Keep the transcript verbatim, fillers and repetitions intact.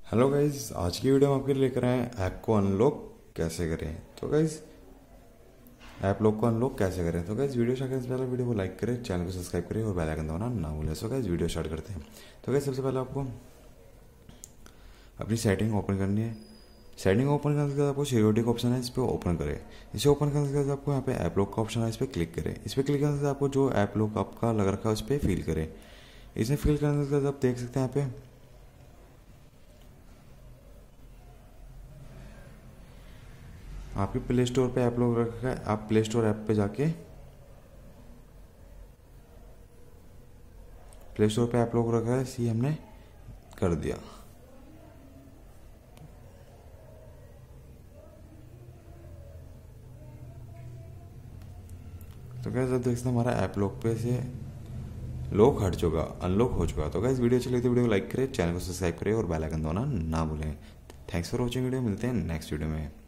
Hello guys, आज की video हम आपके लिए लेकर आए हैं ऐप को अनलॉक कैसे करें। तो गाइज ऐप लॉक को अनलॉक कैसे करें। तो गाइज वीडियो स्टार्ट करने से पहले वीडियो को लाइक करें, चैनल को सब्सक्राइब करें और बेल आइकन दबाना ना भूलें। सो गाइज वीडियो स्टार्ट करते हैं। तो गाइज सबसे पहले आपको अपनी सेटिंग ओपन करनी है। सेटिंग ओपन करने के बाद आपको सिक्योरिटी का ऑप्शन है, इस पर ओपन करें। इसे ओपन करने के बाद आपको यहाँ पे ऐप लॉक का ऑप्शन है, इस पर क्लिक करें। इस पर क्लिक करने के बाद आपको जो ऐप लॉक आपका लग रखा है उस पर फिल करें। इसे फिल करने के बाद आप देख सकते हैं यहाँ पे आपके प्ले स्टोर पे ऐप लॉक रखा है। आप प्ले स्टोर ऐप पे जाके प्ले स्टोर पे ऐप लॉक रखा है, इसी हमने कर दिया। तो गैस अब देखते हैं हमारा ऐप लॉक पे से लॉक हट चुका, अनलॉक हो चुका। तो गैस वीडियो चली तो वीडियो को लाइक करें, चैनल को सब्सक्राइब करें और बेल आइकन दबाना ना भूलें। थैंक्स फॉर वॉचिंग वीडियो, मिलते हैं नेक्स्ट वीडियो में।